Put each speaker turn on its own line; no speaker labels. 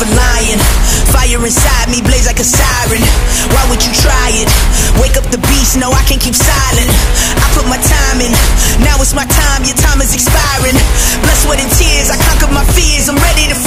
a lion. Fire inside me blaze like a siren. Why would you try it? Wake up the beast, no, I can't keep silent. I put my time in, now it's my time, your time is expiring. Blood, sweat and tears, I conquered my fears, I'm ready to